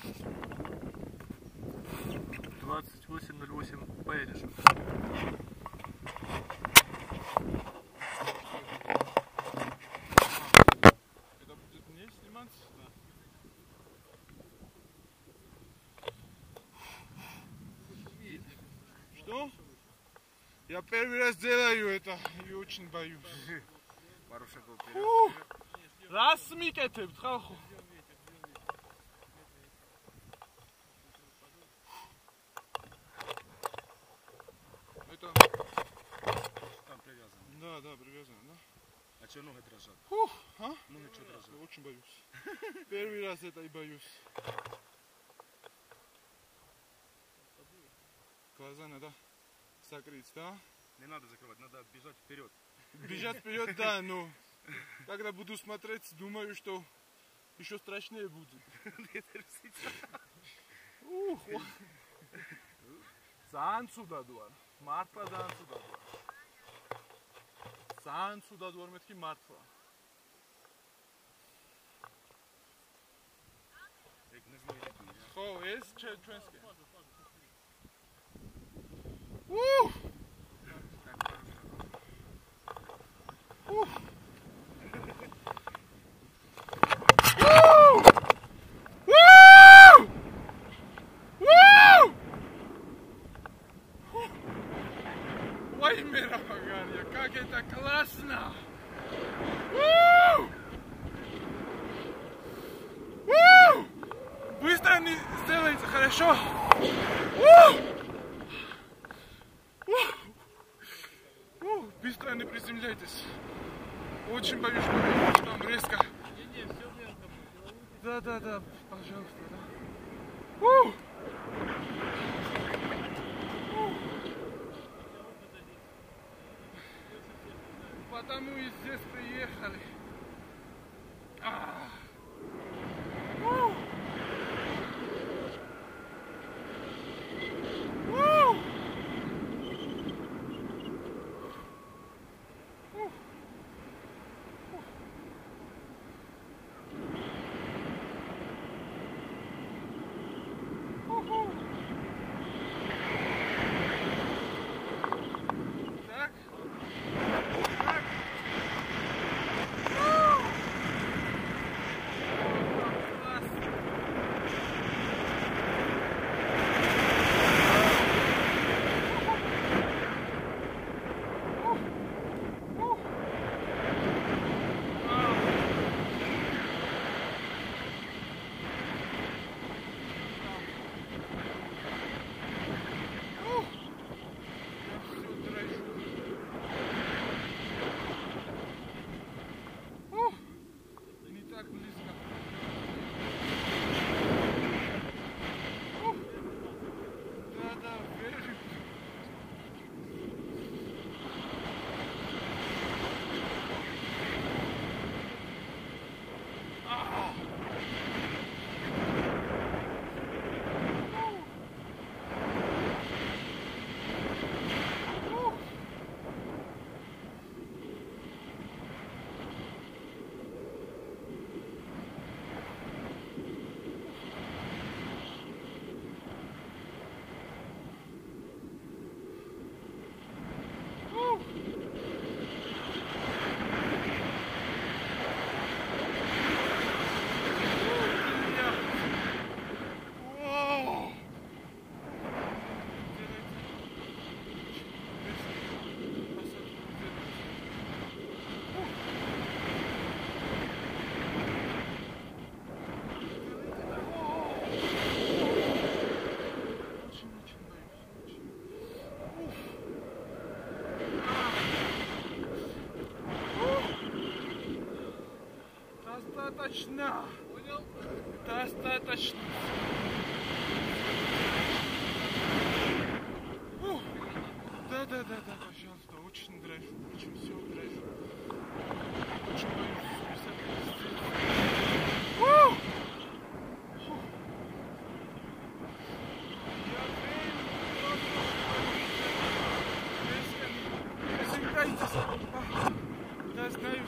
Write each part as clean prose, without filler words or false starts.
28:08, поедешь. Это будет мне снимать? Да. Что? Я первый раз делаю это и очень боюсь. Пару шагов вперед. Раз смикайте, бтхаху. Это... Там привязано. Да, привязано, да? А что ноги дрожат? А? Ноги что дрожат? Я очень боюсь. Первый раз это и боюсь. Глаза надо закрыть, да? Не надо закрывать, надо бежать вперед. Бежать вперед, да, но когда буду смотреть, думаю, что еще страшнее будет. Санцу дадуар. Мартва санцу дадуар. Санцу дадуар метки мартва. Хо, есть членский? Ой, мировогарье, как это классно! Быстро не сделается, хорошо? Быстро не приземляйтесь. Очень боюсь, что там резко. Да, пожалуйста, да. Потому и здесь приехали. Достаточно. Понял? Достаточно. Да, пожалуйста, очень дрожу, очень все дрожу. Очень боюсь списать. Да, знаю.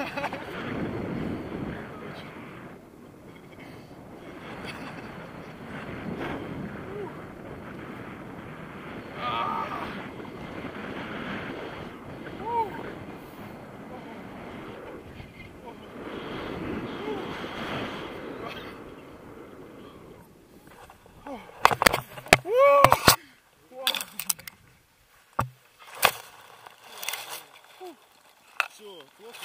Все, плохо.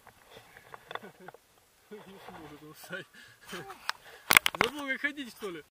Забыл, как ходить, что ли?